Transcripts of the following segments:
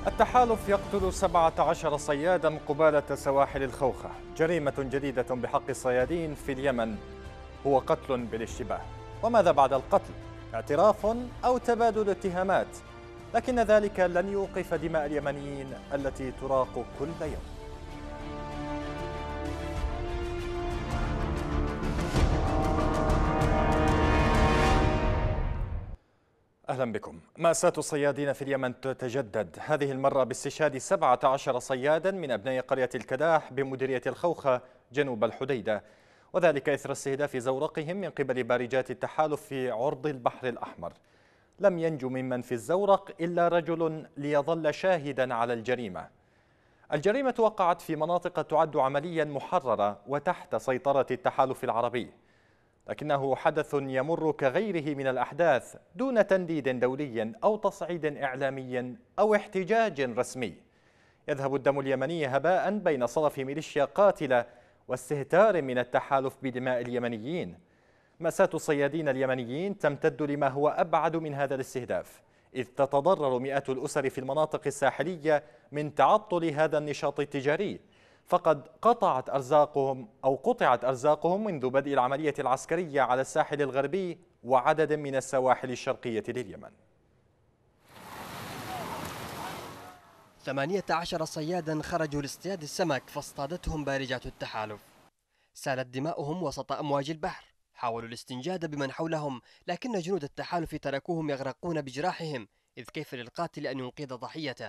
التحالف يقتل 17 صيادا قبالة سواحل الخوخة. جريمة جديدة بحق الصيادين في اليمن، هو قتل بالاشتباه. وماذا بعد القتل؟ اعتراف أو تبادل اتهامات؟ لكن ذلك لن يوقف دماء اليمنيين التي تراق كل يوم. أهلا بكم. مأساة الصيادين في اليمن تتجدد، هذه المرة باستشهاد 17 صيادا من أبناء قرية الكداح بمديرية الخوخة جنوب الحديدة، وذلك إثر استهداف زورقهم من قبل بارجات التحالف في عرض البحر الأحمر. لم ينجو ممن في الزورق إلا رجل ليظل شاهدا على الجريمة. الجريمة وقعت في مناطق تعد عمليا محررة وتحت سيطرة التحالف العربي، لكنه حدث يمر كغيره من الأحداث دون تنديد دولي أو تصعيد إعلامي أو احتجاج رسمي. يذهب الدم اليمني هباء بين صلف ميليشيا قاتلة واستهتار من التحالف بدماء اليمنيين. مأساة الصيادين اليمنيين تمتد لما هو أبعد من هذا الاستهداف، إذ تتضرر مئات الأسر في المناطق الساحلية من تعطل هذا النشاط التجاري، فقد قطعت أرزاقهم منذ بدء العملية العسكرية على الساحل الغربي وعدد من السواحل الشرقية لليمن. 18 صيادا خرجوا لاصطياد السمك فاصطادتهم بارجات التحالف. سالت دماؤهم وسط أمواج البحر، حاولوا الاستنجاد بمن حولهم، لكن جنود التحالف تركوهم يغرقون بجراحهم، إذ كيف للقاتل أن ينقذ ضحيته؟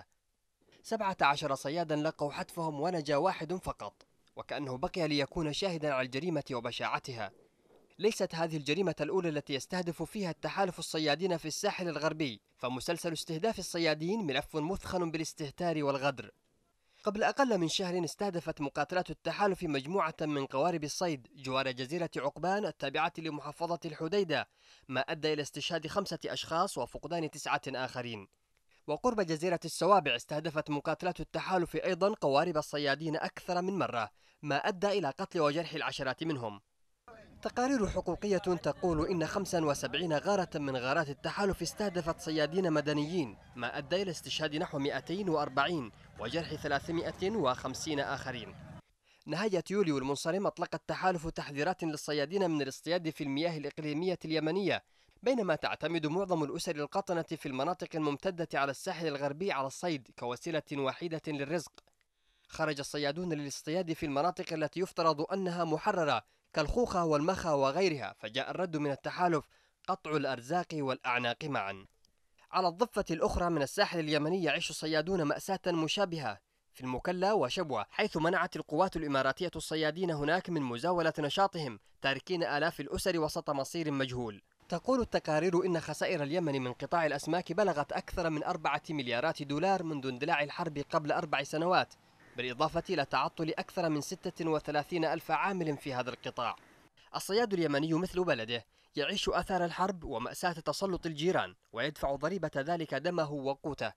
17 صيادا لقوا حتفهم ونجا واحد فقط، وكأنه بقي ليكون شاهدا على الجريمة وبشاعتها. ليست هذه الجريمة الأولى التي يستهدف فيها التحالف الصيادين في الساحل الغربي، فمسلسل استهداف الصيادين ملف مثخن بالاستهتار والغدر. قبل أقل من شهر استهدفت مقاتلات التحالف مجموعة من قوارب الصيد جوار جزيرة عقبان التابعة لمحافظة الحديدة، ما أدى إلى استشهاد 5 أشخاص وفقدان 9 آخرين. وقرب جزيرة السوابع استهدفت مقاتلات التحالف أيضا قوارب الصيادين أكثر من مرة، ما أدى إلى قتل وجرح العشرات منهم. تقارير حقوقية تقول إن 75 غارة من غارات التحالف استهدفت صيادين مدنيين، ما أدى إلى استشهاد نحو 240 وجرح 350 آخرين. نهاية يوليو المنصرم أطلق التحالف تحذيرات للصيادين من الاصطياد في المياه الإقليمية اليمنية، بينما تعتمد معظم الأسر القاطنة في المناطق الممتدة على الساحل الغربي على الصيد كوسيلة وحيدة للرزق. خرج الصيادون للاصطياد في المناطق التي يفترض أنها محررة كالخوخة والمخا وغيرها، فجاء الرد من التحالف قطع الأرزاق والأعناق معا. على الضفة الأخرى من الساحل اليمني يعيش الصيادون مأساة مشابهة في المكلا وشبوة، حيث منعت القوات الإماراتية الصيادين هناك من مزاولة نشاطهم، تاركين آلاف الأسر وسط مصير مجهول. تقول التقارير إن خسائر اليمن من قطاع الأسماك بلغت أكثر من 4 مليارات دولار منذ اندلاع الحرب قبل 4 سنوات، بالإضافة إلى تعطل أكثر من 36 ألف عامل في هذا القطاع. الصياد اليمني مثل بلده يعيش أثار الحرب ومأساة تسلط الجيران، ويدفع ضريبة ذلك دمه وقوته.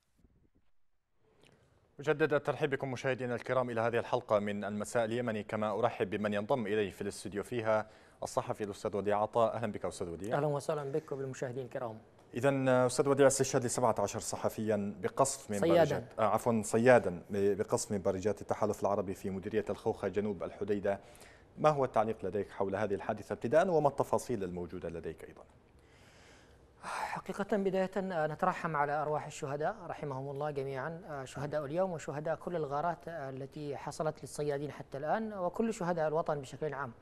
أجدد الترحيب بكم مشاهدينا الكرام إلى هذه الحلقة من المساء اليمني، كما أرحب بمن ينضم إلي في الاستوديو فيها الصحفي الأستاذ وديع عطاء. أهلا بك أستاذ وديع. أهلا وسهلا بك وبالمشاهدين الكرام. إذا أستاذ وديع، استشهاد ل 17 صحفيا بقصف من صيادا بقصف من بارجات التحالف العربي في مديرية الخوخة جنوب الحديدة. ما هو التعليق لديك حول هذه الحادثة ابتداء، وما التفاصيل الموجودة لديك أيضا؟ حقيقة بداية نترحم على أرواح الشهداء رحمهم الله جميعا، شهداء اليوم وشهداء كل الغارات التي حصلت للصيادين حتى الآن وكل شهداء الوطن بشكل عام.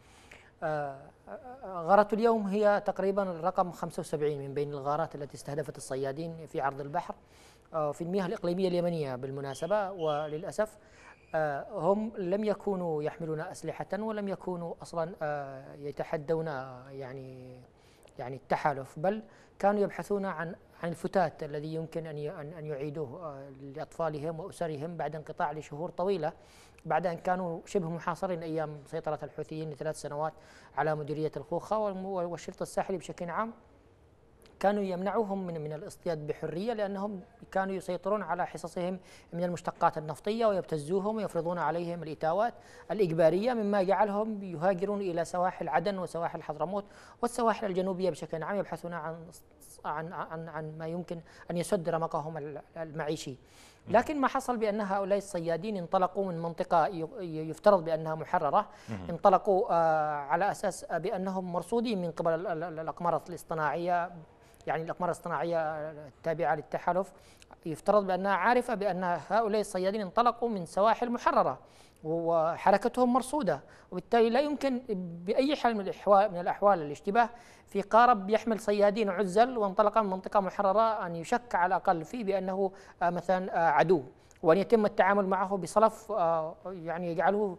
غارة اليوم هي تقريبا رقم 75 من بين الغارات التي استهدفت الصيادين في عرض البحر في المياه الإقليمية اليمنية بالمناسبة. وللأسف هم لم يكونوا يحملون أسلحة ولم يكونوا أصلا يتحدون يعني التحالف، بل كانوا يبحثون عن الفتات الذي يمكن أن يعيدوه لأطفالهم وأسرهم بعد انقطاع لشهور طويلة، بعد أن كانوا شبه محاصرين أيام سيطرة الحوثيين ل3 سنوات على مديرية الخوخة والشرطة الساحلي بشكل عام. كانوا يمنعوهم من الاصطياد بحرية لأنهم كانوا يسيطرون على حصصهم من المشتقات النفطية ويبتزوهم ويفرضون عليهم الإتاوات الإجبارية، مما جعلهم يهاجرون إلى سواحل عدن وسواحل حضرموت والسواحل الجنوبية بشكل عام، يبحثون عن عن ما يمكن أن يسد رمقهم المعيشي. لكن ما حصل بأن هؤلاء الصيادين انطلقوا من منطقة يفترض بأنها محررة، انطلقوا على أساس بأنهم مرصودين من قبل الأقمار الاصطناعية، يعني الأقمار الاصطناعية التابعة للتحالف يفترض بأنها عارفة بأن هؤلاء الصيادين انطلقوا من سواحل محررة وحركتهم مرصودة، وبالتالي لا يمكن بأي حال من الأحوال الاشتباه في قارب يحمل صيادين عزل وانطلق من منطقة محررة أن يشك على الأقل فيه بأنه مثلا عدو، وأن يتم التعامل معه بصلف يعني يجعله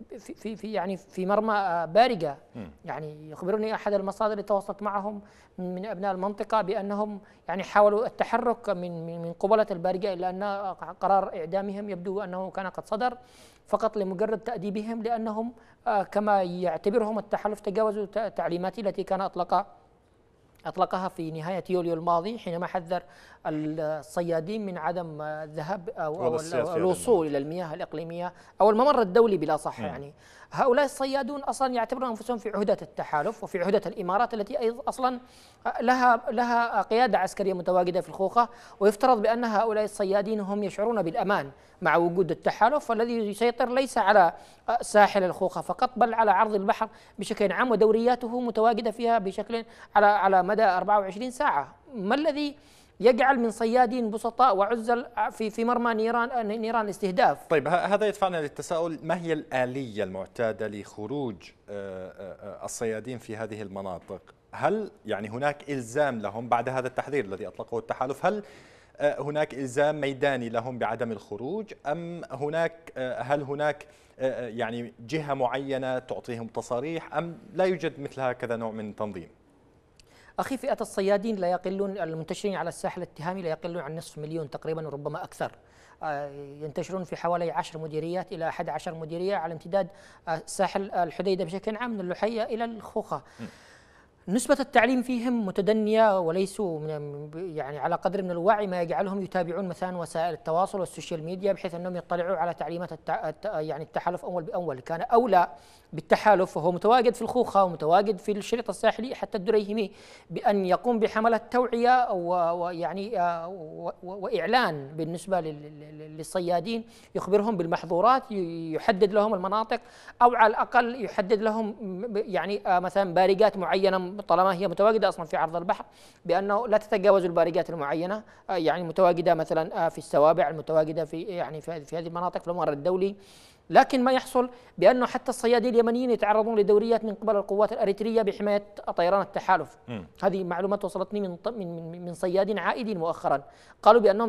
في مرمى بارقة. يعني يخبرني أحد المصادر اللي تواصلت معهم من أبناء المنطقة بأنهم يعني حاولوا التحرك من قبلة البارقة، إلا أن قرار إعدامهم يبدو أنه كان قد صدر فقط لمجرد تأديبهم، لأنهم كما يعتبرهم التحالف تجاوزوا تعليماتي التي كان أطلقها في نهاية يوليو الماضي حينما حذر الصيادين من عدم الذهاب أو الوصول إلى المياه الإقليمية أو الممر الدولي بالأصح. يعني هؤلاء الصيادون أصلا يعتبرون أنفسهم في عهدة التحالف وفي عهدة الإمارات التي أصلا لها قيادة عسكرية متواجدة في الخوخة، ويفترض بأن هؤلاء الصيادين هم يشعرون بالأمان مع وجود التحالف، والذي يسيطر ليس على ساحل الخوخة فقط بل على عرض البحر بشكل عام، ودورياته متواجدة فيها بشكل على مدى 24 ساعة. ما الذي يجعل من صيادين بسطاء وعزل في مرمى نيران الاستهداف؟ طيب هذا يدفعنا للتساؤل، ما هي الآلية المعتادة لخروج الصيادين في هذه المناطق؟ هل يعني هناك إلزام لهم بعد هذا التحذير الذي أطلقه التحالف؟ هل هناك إلزام ميداني لهم بعدم الخروج، أم هل هناك يعني جهة معينة تعطيهم تصاريح، أم لا يوجد مثل هكذا نوع من تنظيم؟ أخي، فئة الصيادين لا يقلون، المنتشرين على الساحل التهامي لا يقلون عن نصف مليون تقريبا وربما أكثر. ينتشرون في حوالي 10 مديريات إلى 11 مديرية على امتداد ساحل الحديدة بشكل عام من اللحية إلى الخوخة. نسبة التعليم فيهم متدنية وليسوا يعني على قدر من الوعي ما يجعلهم يتابعون مثلا وسائل التواصل والسوشيال ميديا بحيث أنهم يطلعوا على تعليمات يعني التحالف أول بأول. كان أولى بالتحالف وهو متواجد في الخوخة ومتواجد في الشريط الساحلي حتى الدريهمي بأن يقوم بحملة توعية ويعني وإعلان بالنسبة للصيادين، يخبرهم بالمحظورات، يحدد لهم المناطق، أو على الأقل يحدد لهم يعني مثلا بارقات معينة طالما هي متواجدة أصلا في عرض البحر بأنه لا تتجاوز البارقات المعينة، يعني متواجدة مثلا في السوابع، المتواجدة في هذه المناطق في الممر الدولي. لكن ما يحصل بأنه حتى الصيادين اليمنيين يتعرضون لدوريات من قبل القوات الأريترية بحماية طيران التحالف. هذه معلومات وصلتني من صيادين عائدين مؤخرا، قالوا بأنهم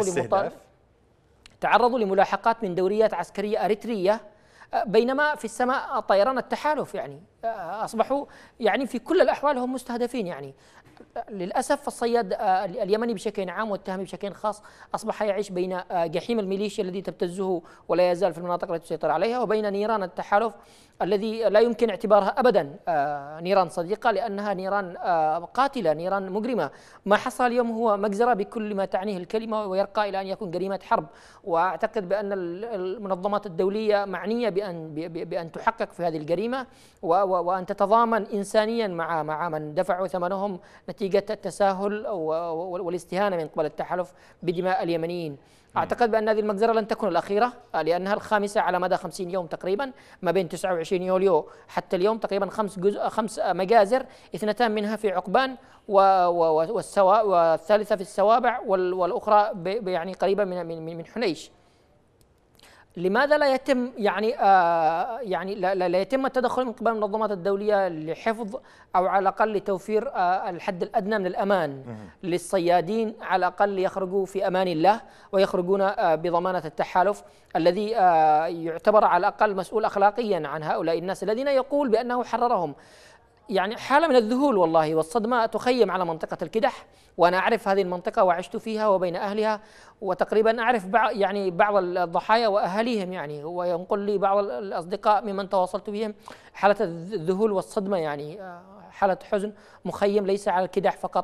تعرضوا لملاحقات من دوريات عسكرية أريترية بينما في السماء طيران التحالف. يعني أصبحوا يعني في كل الأحوال هم مستهدفين. يعني للأسف الصياد اليمني بشكل عام والتهامي بشكل خاص أصبح يعيش بين جحيم الميليشيا الذي تبتزه ولا يزال في المناطق التي تسيطر عليها، وبين نيران التحالف الذي لا يمكن اعتبارها أبدا نيران صديقة، لأنها نيران قاتلة، نيران مجرمة. ما حصل اليوم هو مجزرة بكل ما تعنيه الكلمة، ويرقى إلى أن يكون جريمة حرب. وأعتقد بأن المنظمات الدولية معنية بأن تحقق في هذه الجريمة وأن تتضامن إنسانيا مع من دفعوا ثمنهم نتيجة التساهل والاستهانة من قبل التحالف بدماء اليمنيين. أعتقد بأن هذه المجزرة لن تكون الأخيرة، لأنها الخامسة على مدى 50 يوم تقريبا، ما بين 29 يوليو حتى اليوم تقريبا 5 مجازر، 2 منها في عقبان والثالثة في السوابع والأخرى يعني قريبة من حنيش. لماذا لا يتم يعني لا يتم التدخل من قبل المنظمات الدولية لحفظ أو على الأقل لتوفير الحد الأدنى من الأمان للصيادين، على الأقل يخرجوا في أمان الله ويخرجون بضمانة التحالف الذي يعتبر على الأقل مسؤول أخلاقيا عن هؤلاء الناس الذين يقول بأنه حررهم. يعني حالة من الذهول والله والصدمة تخيم على منطقة الكدح، وأنا أعرف هذه المنطقة وعشت فيها وبين أهلها، وتقريبا أعرف بعض الضحايا وأهاليهم. يعني وينقل لي بعض الأصدقاء ممن تواصلت بهم حالة الذهول والصدمة، يعني حالة حزن مخيم ليس على الكدح فقط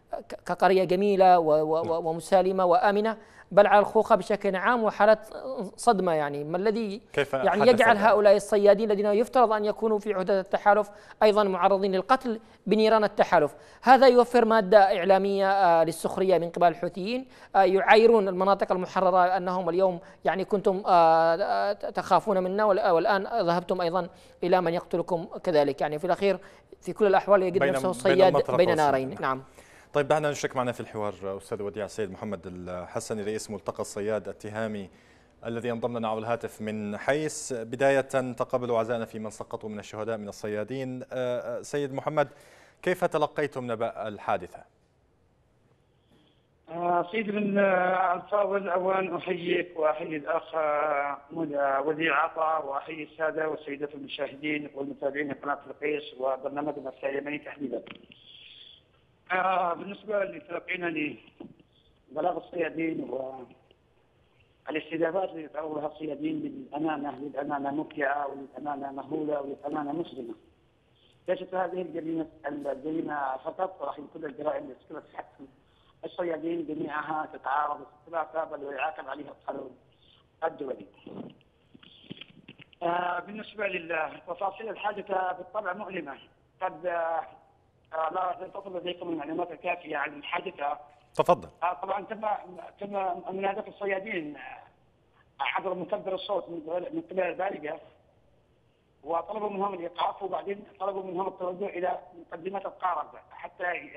كقرية جميلة ومسالمة وآمنة، بل على الخوخة بشكل عام وحالة صدمة. يعني ما الذي يعني يجعل هؤلاء الصيادين الذين يفترض أن يكونوا في عهدة التحالف أيضا معرضين للقتل بنيران التحالف؟ هذا يوفر مادة إعلامية للسخرية من قبل الحوثيين، يعايرون المناطق المحررة أنهم اليوم يعني كنتم تخافون منا والآن ذهبتم أيضا إلى من يقتلكم كذلك. يعني في الأخير في كل الأحوال يجد نفسه الصياد بين نارين. نعم. طيب دعنا نشرك معنا في الحوار أستاذ وديع السيد محمد الحسني، رئيس ملتقى الصياد التهامي الذي ينضم لنا على الهاتف من حيث. بداية تقبلوا عزاءنا في من سقطوا من الشهداء من الصيادين. سيد محمد، كيف تلقيتم نبأ الحادثة؟ سيدي الفاضل، أولا أحييك وأحيي الأخ وديع عطا وأحيي السادة والسيدات المشاهدين والمتابعين لقناة القيس وبرنامجنا اليمني تحديدا. بالنسبة لتلقينا لبلاغ الصيادين والاستجابات اللي يتعرض لها الصيادين للأمانة مبكعة وللأمانة مهولة وللأمانة مسلمة. ليست هذه الجريمة فقط، ولكن كل الجرائم التي ارتكبت حق الصيادين جميعها تتعارض اختلافها، بل ويعاقب عليها القانون الدولي. بالنسبة لتفاصيل الحادثة بالطبع مؤلمة. قد لا تطلب لديكم المعلومات الكافية عن الحادثة. تفضل. طبعا تم مناداة الصيادين عبر مكبر الصوت من قبل البالغة، وطلبوا منهم الإيقاف، وبعدين طلبوا منهم التوجه إلى مقدمة القارب حتى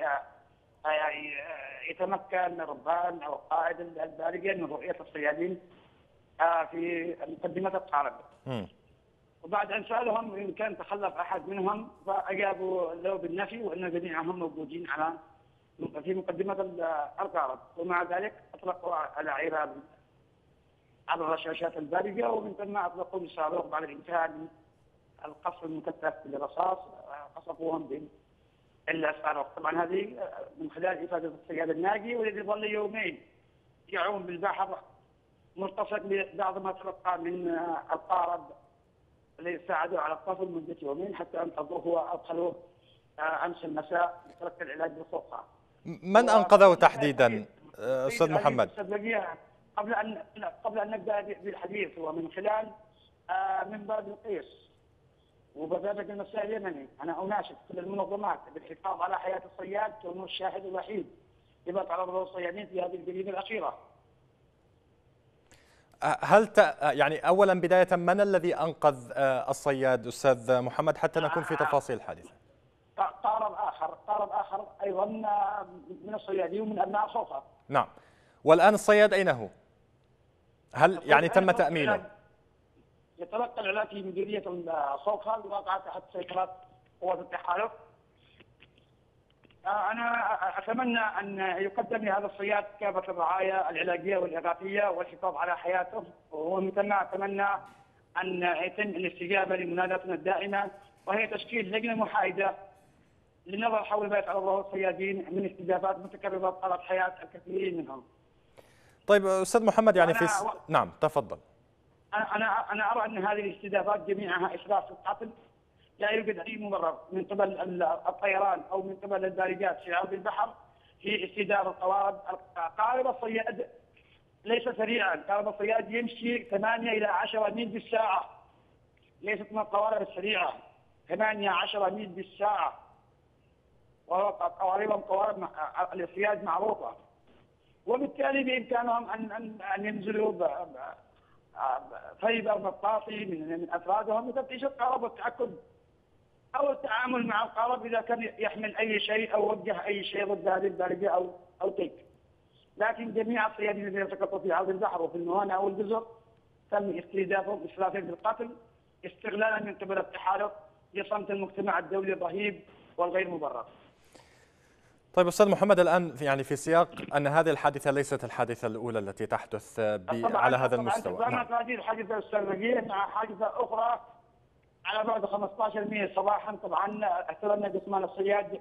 يتمكن ربان أو قائد البالغة من رؤية الصيادين في مقدمة القارب. وبعد أن سألهم إن كان تخلف أحد منهم، فأجابوا له بالنفي وأن جميعهم موجودين في مقدمة القارب. ومع ذلك أطلقوا على عيران على الرشاشات البالغة، ومن ثم أطلقوا بالصاروخ بعد الانتهاء من القصف المكثف بالرصاص، قصفوهم بالصاروخ. طبعا هذه من خلال إفادة الصياد الناجي، والذي ظل يومين يعوم بالبحر مرتفق ببعض ما تلقى من القارب الذي ساعدوا على القصف لمدة يومين حتى أنقذوه وأدخلوه أمس المساء لتلقي العلاج بالخوخة. من أنقذه تحديدا أستاذ محمد؟ قبل أن نبدأ بالحديث، ومن خلال منبر القيس وبرنامج المساء اليمني، أنا أناشد كل المنظمات بالحفاظ على حياة الصياد كونه الشاهد الوحيد لما تعرض له الصيادين في هذه الجريمة الأخيرة. يعني أولا بداية، من الذي أنقذ الصياد أستاذ محمد حتى نكون في تفاصيل الحادثة؟ قارب آخر أيضا من الصيادين ومن أبناء الخوخة. نعم. والآن الصياد أين هو؟ هل يعني تم تأمينه؟ يتلقى العلاج في مديرية الخوخة الواقعة تحت سيطرة قوات التحالف. أنا أتمنى أن يقدم لهذا الصياد كافة الرعاية العلاجية والإغاثية والحفاظ على حياته، ومن ثم أتمنى أن يتم الاستجابة لمناداتنا الدائمة، وهي تشكيل لجنة محايدة للنظر حول ما يتعرض له الصيادين من استجابات متكررة طالت حياة الكثيرين منهم. طيب أستاذ محمد، يعني نعم تفضل. أنا أرى أن هذه الاستجابات جميعها إسراف في القتل، لا يوجد أي مبرر من قبل الطيران أو من قبل البارجات في عرض البحر في استدار القوارب. قارب الصياد ليس سريعا، قارب الصياد يمشي 8 إلى 10 ميل بالساعة، ليست من القوارب السريعة، 8-10 ميل بالساعة، وقواربهم قوارب الاصطياد معروفة، وبالتالي بإمكانهم أن ينزلوا فيبر مطاطي من أفرادهم لتفتيش القارب والتأكد أو التعامل مع القارب إذا كان يحمل أي شيء أو وجه أي شيء ضد هذه البالغة أو تيك. لكن جميع الصيادين الذين سقطوا في عرض البحر وفي الموانئ أو الجزر تم استهدافهم إسرافا بالقتل استغلالا من قبل التحالف لصمت المجتمع الدولي الرهيب والغير مبرر. طيب أستاذ محمد، الآن يعني في سياق أن هذه الحادثة ليست الحادثة الأولى التي تحدث على هذا المستوى. نعم. هذه الحادثة أستاذ مع حادثة أخرى على بعد 15 ميل صباحا. طبعا احترمنا جسمان الصياد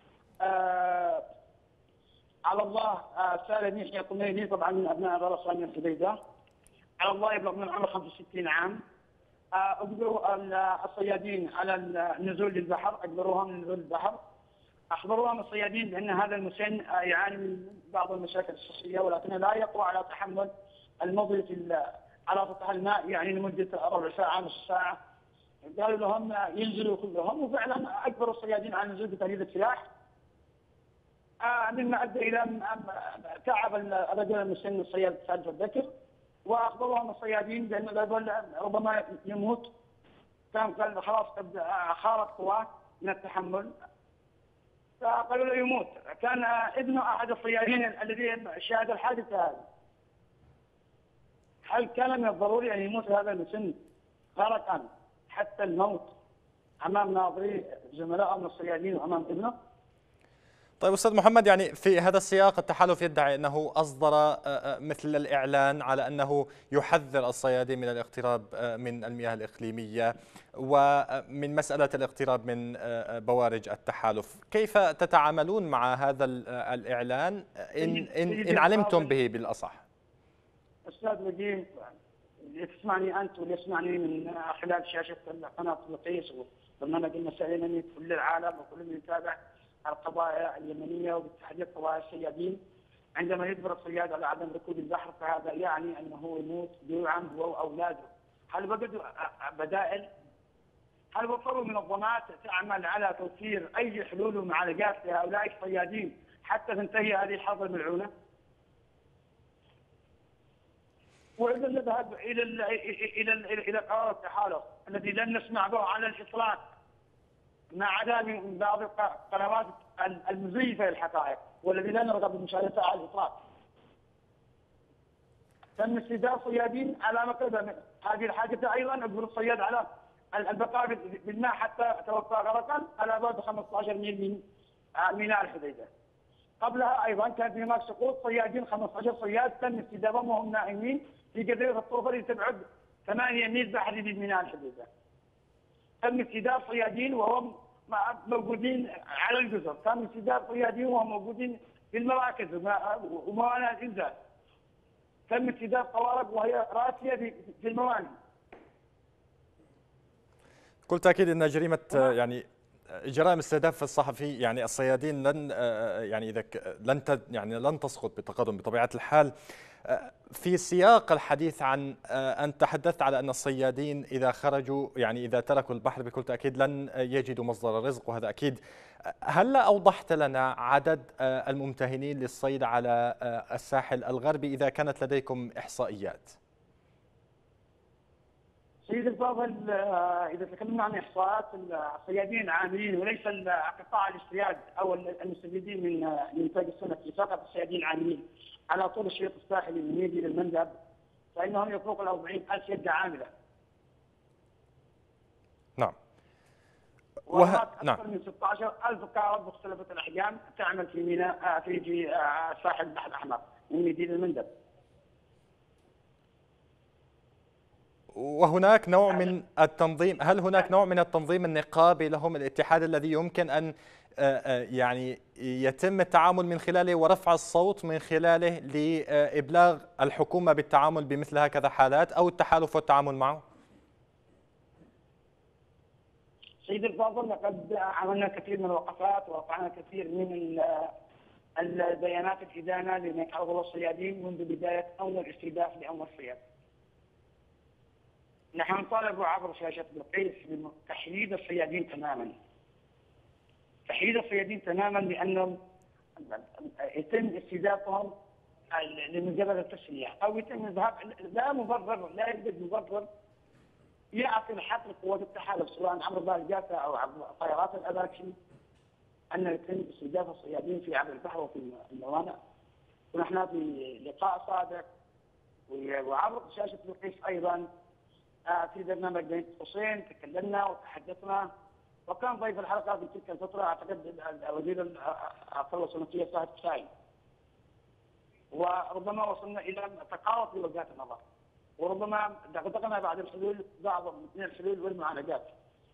على الله سالم يحيى قميني، طبعا من أبناء غرسان الحديدة، على الله يبلغ من العمر 65 عام. أجبروا الصيادين على النزول للبحر، أجبروهم من نزول البحر، أخبروهم الصيادين بأن هذا المسن يعاني من بعض المشاكل الصحية، ولكنه لا يقوى على تحمل المضي على سطح الماء يعني لمدة ربع ساعة نصف ساعة. قالوا لهم ينزلوا كلهم، وفعلا أجبروا الصيادين على النزول بتهديد السلاح، مما أدى إلى تعب الرجل المسن الصياد سالف الذكر. وأخبروهم الصيادين بأن الرجل ربما يموت، كان قال خلاص قد خارت قواه من التحمل، فقالوا له يموت. كان ابن أحد الصيادين الذي شاهد الحادثة هذه. هل كان من الضروري أن يموت هذا المسن غرقا حتى الموت أمام ناظري زملائه من الصيادين وأمام ابنه؟ طيب أستاذ محمد، يعني في هذا السياق التحالف يدعي أنه أصدر مثل الإعلان على أنه يحذر الصيادين من الاقتراب من المياه الإقليمية ومن مسألة الاقتراب من بوارج التحالف. كيف تتعاملون مع هذا الإعلان إن علمتم به بالأصح؟ أستاذ وجيه، تسمعني أنت واللي يسمعني من خلال شاشة قناة بلقيس وبرنامج المسائل اليمني، كل العالم وكل من يتابع القضايا اليمنية وبالتحديد قضايا الصيادين، عندما يجبر الصياد على عدم ركوب البحر فهذا يعني أنه يموت جوعا هو وأولاده. هل وجدوا بدائل؟ هل وفروا منظمات تعمل على توفير أي حلول ومعالجات لهؤلاء الصيادين حتى تنتهي هذه الحرب الملعونة؟ وإذا نذهب إلى قرار التحالف الذي لن نسمع به على الإطلاق، ما عدا من بعض القنوات المزيفة للحقائق والذي لا نرغب بمشاهدتها على الإطلاق. تم استهداف صيادين على مقدمة هذه الحادثة، أيضا أجبر الصياد على البقاء بالماء حتى توفى غرقا على بعد 15 ميل من ميناء الحديدة. قبلها أيضا كان هناك سقوط صيادين، 15 صياد تم استهدافهم وهم نائمين في جزيرة الطوفة التي تبعد 8 ميل بحري من ميناء الحديدة. تم استهداف صيادين وهم موجودين على الجزر، تم استهداف صيادين وهم موجودين في المراكز وموانئ الإنزال. تم استهداف قوارب وهي راسية في الموانئ. بكل تأكيد أن جريمة يعني جرائم استهداف الصحفي يعني الصيادين لن تسقط بالتقدم بطبيعة الحال. في سياق الحديث عن أن تحدثت على أن الصيادين إذا خرجوا يعني إذا تركوا البحر بكل تأكيد لن يجدوا مصدر رزق، وهذا أكيد. هل أوضحت لنا عدد الممتهنين للصيد على الساحل الغربي إذا كانت لديكم إحصائيات؟ سيد الفاضل، إذا تكلمنا عن إحصاءات الصيادين العاملين وليس قطاع الاصطياد أو المستفيدين من إنتاج السمك، فقط الصيادين العاملين على طول الشريط الساحلي من يدي للمندب، فإنهم يفوق 40,000 يد عاملة. نعم. وهناك أكثر من 16,000 قارب مختلفة الأحجام تعمل في ميناء في ساحل البحر الأحمر من يدي للمندب. وهناك نوع من التنظيم، هل هناك نوع من التنظيم النقابي لهم الاتحاد الذي يمكن أن يعني يتم التعامل من خلاله ورفع الصوت من خلاله لإبلاغ الحكومة بالتعامل بمثل هكذا حالات أو التحالف والتعامل معه؟ سيد الفاضل، لقد عملنا كثير من الوقفات ورفعنا كثير من البيانات الإدانة لما يتعرض له الصيادين منذ بداية أول استهداف لأول صياد. نحن نطالب عبر شاشة بلقيس بتحديد الصيادين تماما. تحديد الصيادين تماما لأنهم يتم استهدافهم لمجرد التسلية أو يتم الذهاب، لا مبرر، لا يوجد مبرر يعطي الحق لقوات التحالف سواء عبر بارجاتا أو عبر طائرات الأباكي أن يتم استهداف الصيادين في عبر البحر وفي الموانئ. ونحن في لقاء صادق وعبر شاشة بلقيس أيضا في برنامج بين قوسين تكلمنا وتحدثنا، وكان ضيف الحلقة في تلك الفترة أعتقد وزير الثروة السمكية صاحب كسائي، وربما وصلنا إلى تقارب في وجهات النظر، وربما دققنا بعض الحلول، بعض من الحلول والمعالجات.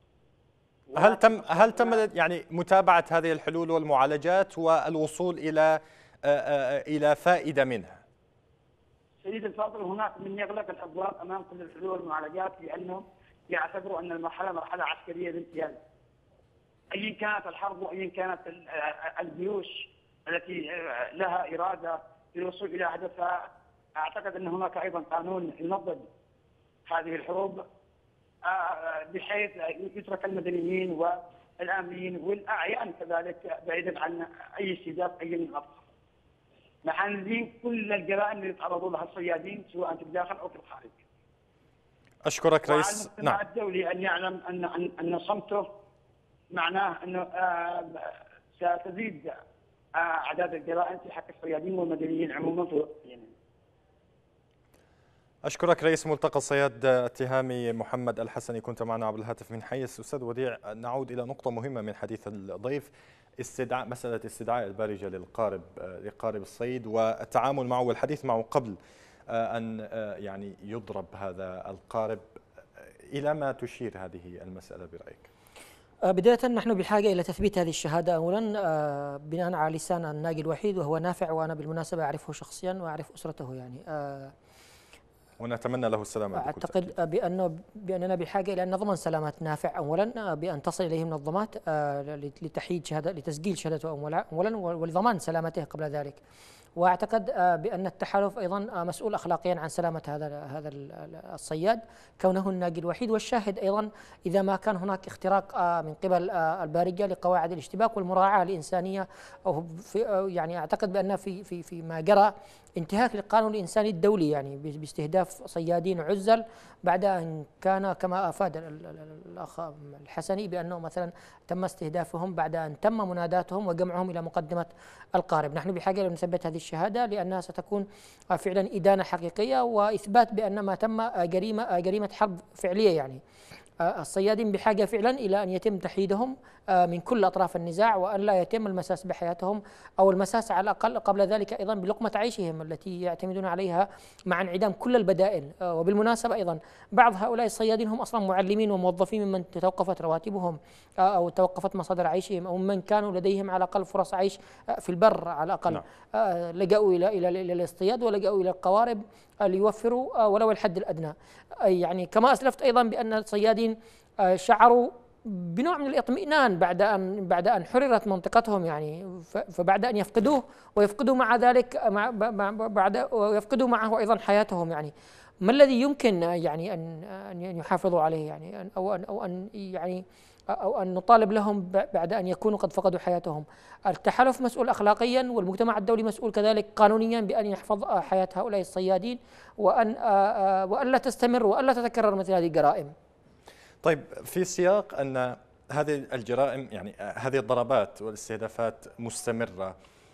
هل تم يعني متابعة هذه الحلول والمعالجات والوصول إلى فائدة منها؟ سيد الفاضل، هناك من يغلق الابواب امام كل الحلول والمعالجات لانهم يعتبروا ان المرحله مرحله عسكريه بامتياز. أيا كانت الحرب وأيا كانت الجيوش التي لها إرادة للوصول إلى هدفها. أعتقد أن هناك أيضا قانون ينظم هذه الحروب بحيث يترك المدنيين والآمنين والأعيان كذلك بعيدا عن أي استهداف أي من الأطراف. نحن ندين كل الجرائم اللي يتعرضوا لها الصيادين سواء في الداخل أو في الخارج. أشكرك رئيس. المجتمع الدولي أن يعلم أن صمته معناه أنه ستزيد أعداد الجرائم في حق الصيادين والمدنيين عموما في اليمن. أشكرك رئيس ملتقى الصياد التهامي محمد الحسني، كنت معنا عبر الهاتف من حيث. أستاذ وديع، نعود إلى نقطة مهمة من حديث الضيف، مسألة استدعاء البارجة لقارب الصيد والتعامل معه والحديث معه قبل أن يعني يضرب هذا القارب. إلى ما تشير هذه المسألة برأيك؟ بداية نحن بحاجة إلى تثبيت هذه الشهادة أولا بناء على لسان الناقي الوحيد وهو نافع، وأنا بالمناسبة أعرفه شخصيا وأعرف أسرته يعني ونتمنى له السلامة. أعتقد بأننا بحاجة إلى أن نضمن سلامة نافع أولا بأن تصل إليه منظمات لتحييد شهادة لتسجيل شهادته أولا ولضمان سلامته قبل ذلك. واعتقد بان التحالف ايضا مسؤول اخلاقيا عن سلامه هذا الصياد كونه الناقي الوحيد، والشاهد ايضا اذا ما كان هناك اختراق من قبل البارجه لقواعد الاشتباك والمراعاه الانسانيه او يعني اعتقد بان في ما جرى انتهاك للقانون الانساني الدولي يعني باستهداف صيادين عزل بعد ان كان كما افاد الاخ الحسني بانه مثلا تم استهدافهم بعد ان تم مناداتهم وجمعهم الى مقدمه القارب. نحن بحاجه لنثبت هذه الشهاده لانها ستكون فعلا ادانه حقيقيه واثبات بان ما تم جريمه حرب فعليه يعني. الصيادين بحاجة فعلا إلى أن يتم تحييدهم من كل أطراف النزاع وأن لا يتم المساس بحياتهم أو المساس على الأقل قبل ذلك أيضا بلقمة عيشهم التي يعتمدون عليها مع انعدام كل البدائل. وبالمناسبة أيضا بعض هؤلاء الصيادين هم أصلا معلمين وموظفين ممن توقفت رواتبهم أو توقفت مصادر عيشهم أو من كانوا لديهم على الأقل فرص عيش في البر على الأقل. لجأوا إلى الاصطياد ولجأوا إلى القوارب ليوفروا ولو الحد الأدنى. يعني كما أسلفت أيضا بأن الصيادين شعروا بنوع من الاطمئنان بعد أن حررت منطقتهم يعني، فبعد أن يفقدوه ويفقدوا مع ذلك ويفقدوا معه أيضا حياتهم يعني ما الذي يمكن يعني أن يحافظوا عليه يعني أو أن نطالب لهم بعد أن يكونوا قد فقدوا حياتهم؟ التحالف مسؤول أخلاقيا والمجتمع الدولي مسؤول كذلك قانونيا بأن يحفظ حياة هؤلاء الصيادين وأن لا تستمر وأن لا تتكرر مثل هذه الجرائم. طيب، في سياق أن هذه الجرائم يعني هذه الضربات والاستهدافات مستمرة،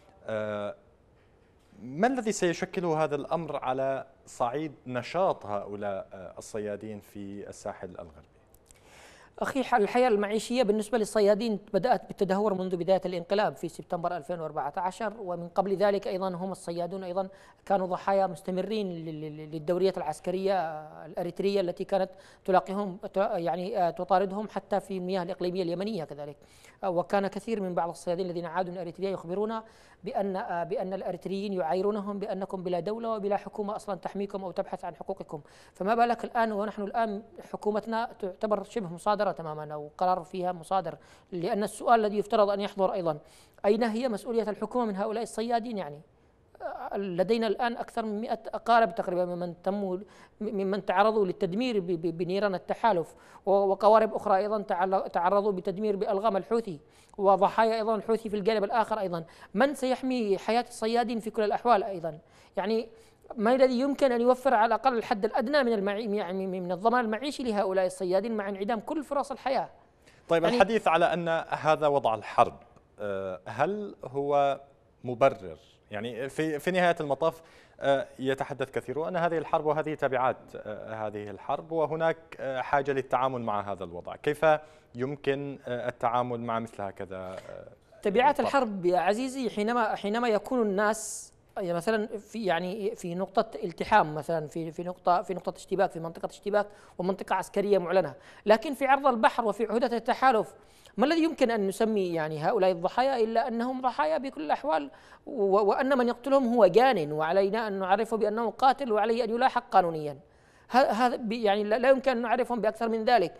ما الذي سيشكله هذا الأمر على صعيد نشاط هؤلاء الصيادين في الساحل الغربي؟ أخي الحياة المعيشية بالنسبة للصيادين بدأت بالتدهور منذ بداية الانقلاب في سبتمبر 2014، ومن قبل ذلك أيضا هم الصيادون أيضا كانوا ضحايا مستمرين للدورية العسكرية الأريترية التي كانت تلاقيهم يعني تطاردهم حتى في المياه الإقليمية اليمنية كذلك. وكان كثير من بعض الصيادين الذين عادوا من أريتريا يخبرونا بأن الأريتريين يعايرونهم بأنكم بلا دولة وبلا حكومة أصلا تحميكم أو تبحث عن حقوقكم. فما بالك الآن ونحن الآن حكومتنا تعتبر شبه مصادرة تماما أو قرار فيها مصادر، لأن السؤال الذي يفترض أن يحضر أيضا أين هي مسؤولية الحكومة من هؤلاء الصيادين؟ يعني لدينا الآن أكثر من 100 أقارب تقريبا ممن تعرضوا للتدمير بنيران التحالف، وقوارب أخرى أيضا تعرضوا بتدمير بألغام الحوثي، وضحايا أيضا الحوثي في الجانب الآخر أيضا. من سيحمي حياة الصيادين في كل الأحوال أيضا؟ يعني ما الذي يمكن أن يوفر على الأقل الحد الأدنى من الضمان المعيشي لهؤلاء الصيادين مع انعدام كل فرص الحياة؟ طيب يعني الحديث على أن هذا وضع الحرب هل هو مبرر؟ يعني في نهاية المطاف يتحدث كثيرون أن هذه الحرب وهذه تبعات هذه الحرب وهناك حاجة للتعامل مع هذا الوضع. كيف يمكن التعامل مع مثل هكذا تبعات الحرب يا عزيزي؟ حينما يكون الناس مثلا في نقطة التحام، مثلا في نقطة اشتباك، في منطقة اشتباك ومنطقة عسكرية معلنة، لكن في عرض البحر وفي عهدة التحالف ما الذي يمكن أن نسمي يعني هؤلاء الضحايا إلا أنهم ضحايا بكل الأحوال، وأن من يقتلهم هو جان وعلينا أن نعرفه بأنه قاتل وعليه أن يلاحق قانونيا. هذا يعني لا يمكن أن نعرفهم بأكثر من ذلك.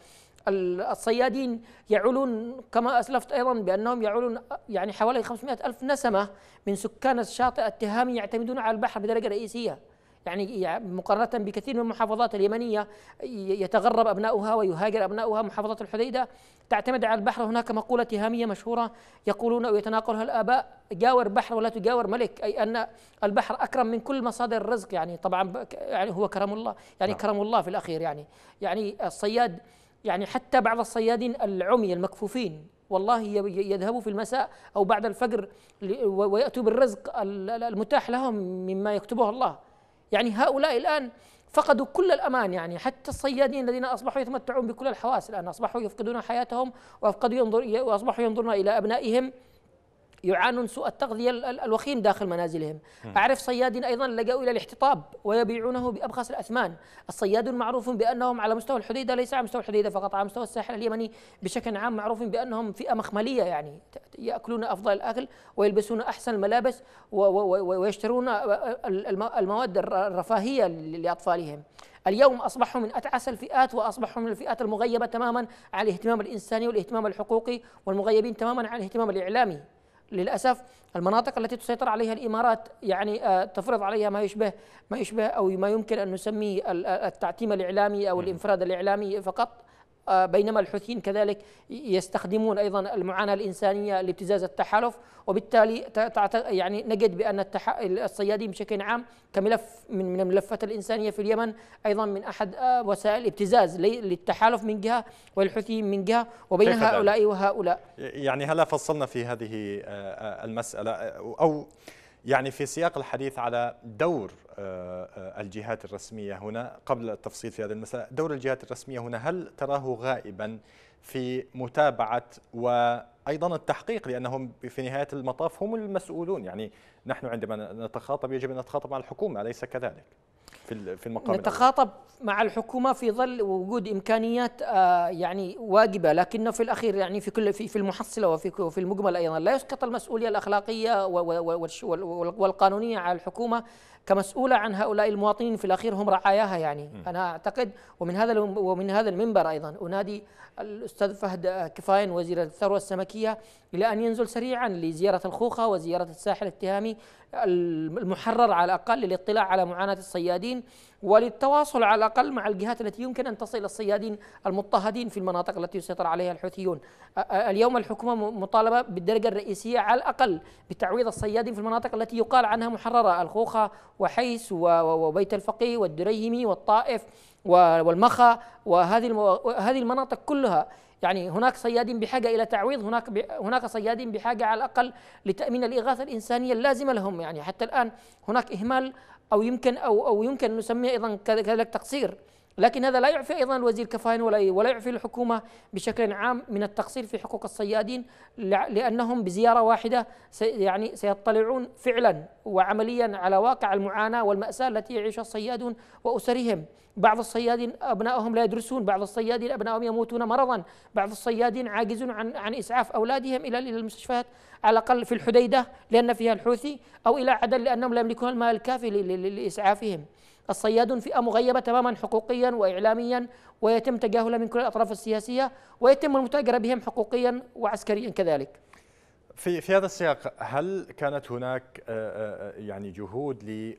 الصيادين يعولون كما أسلفت أيضا بأنهم يعولون يعني حوالي 500 ألف نسمة من سكان الشاطئ التهامي يعتمدون على البحر بدرجة رئيسية، يعني مقارنة بكثير من المحافظات اليمنية يتغرب أبناؤها ويهاجر أبناؤها. محافظة الحديدة تعتمد على البحر. هناك مقولة تهامية مشهورة يقولون أو يتناقلها الآباء: جاور بحر ولا تجاور ملك، أي أن البحر أكرم من كل مصادر الرزق. يعني طبعا يعني هو كرم الله، يعني كرم الله في الأخير. يعني الصياد، يعني حتى بعض الصيادين العمي المكفوفين والله يذهبوا في المساء أو بعد الفجر ويأتوا بالرزق المتاح لهم مما يكتبه الله. يعني هؤلاء الآن فقدوا كل الأمان. يعني حتى الصيادين الذين أصبحوا يتمتعون بكل الحواس الآن أصبحوا يفقدون حياتهم، وأصبحوا ينظرون إلى أبنائهم يعانون سوء التغذية الوخيم داخل منازلهم. أعرف صيادين أيضا لجأوا إلى الاحتطاب ويبيعونه بأبخس الأثمان. الصيادون معروف بأنهم على مستوى الحديدة، ليس على مستوى الحديدة فقط، على مستوى الساحل اليمني بشكل عام معروف بأنهم فئة مخملية، يعني يأكلون أفضل الأكل ويلبسون أحسن الملابس ويشترون المواد الرفاهية لأطفالهم. اليوم أصبحوا من أتعس الفئات، وأصبحوا من الفئات المغيبة تماما عن الاهتمام الإنساني والاهتمام الحقوقي، والمغيبين تماما عن الاهتمام الإعلامي. للأسف المناطق التي تسيطر عليها الإمارات يعني تفرض عليها ما يشبه أو ما يمكن أن نسميه التعتيم الإعلامي أو الانفراد الإعلامي فقط، بينما الحوثيين كذلك يستخدمون أيضا المعاناة الإنسانية لابتزاز التحالف. وبالتالي يعني نجد بأن الصيادين بشكل عام كملف من الملفات الإنسانية في اليمن أيضا من أحد وسائل الابتزاز للتحالف من جهة والحوثيين من جهة، وبين هؤلاء وهؤلاء. يعني هلا فصلنا في هذه المسألة، أو يعني في سياق الحديث على دور الجهات الرسمية هنا، قبل التفصيل في هذه المسألة، دور الجهات الرسمية هنا هل تراه غائبا في متابعة وأيضا التحقيق؟ لأنهم في نهاية المطاف هم المسؤولون. يعني نحن عندما نتخاطب يجب أن نتخاطب مع الحكومة، أليس كذلك في المقام نتخاطب مع الحكومة في ظل وجود إمكانيات يعني واجبة، لكنه في الأخير يعني في المحصلة وفي المجمل أيضا لا يسقط المسؤولية الأخلاقية والقانونية على الحكومة كمسؤولة عن هؤلاء المواطنين. في الأخير هم رعاياها. يعني أنا أعتقد ومن هذا المنبر أيضا أنادي الأستاذ فهد كفاين وزير الثروة السمكية إلى أن ينزل سريعا لزيارة الخوخة وزيارة الساحل التهامي المحرر على الأقل للاطلاع على معاناة الصيادين، وللتواصل على الأقل مع الجهات التي يمكن أن تصل الصيادين المضطهدين في المناطق التي يسيطر عليها الحوثيون. اليوم الحكومة مطالبة بالدرجة الرئيسية على الأقل بتعويض الصيادين في المناطق التي يقال عنها محررة: الخوخة وحيس وبيت الفقيه والدريهمي والطائف والمخا، وهذه المناطق كلها. يعني هناك صيادين بحاجة إلى تعويض، هناك صيادين بحاجة على الأقل لتأمين الإغاثة الإنسانية اللازمة لهم. يعني حتى الآن هناك إهمال أو يمكن أن نسميه أيضا كذلك تقصير، لكن هذا لا يعفي أيضا الوزير كفاين ولا يعفي الحكومة بشكل عام من التقصير في حقوق الصيادين، لأنهم بزيارة واحدة يعني سيطلعون فعلا وعمليا على واقع المعاناة والمأساة التي يعيشها الصيادون وأسرهم. بعض الصيادين أبنائهم لا يدرسون، بعض الصيادين أبنائهم يموتون مرضا، بعض الصيادين عاجزون عن إسعاف أولادهم إلى المستشفيات على الأقل في الحديدة لأن فيها الحوثي، أو إلى عدن لأنهم لا يملكون المال الكافي لإسعافهم. الصيادون فئة مغيبة تماما حقوقيا وإعلاميا، ويتم تجاهلها من كل الأطراف السياسية، ويتم المتاجرة بهم حقوقيا وعسكريا كذلك. في هذا السياق هل كانت هناك يعني جهود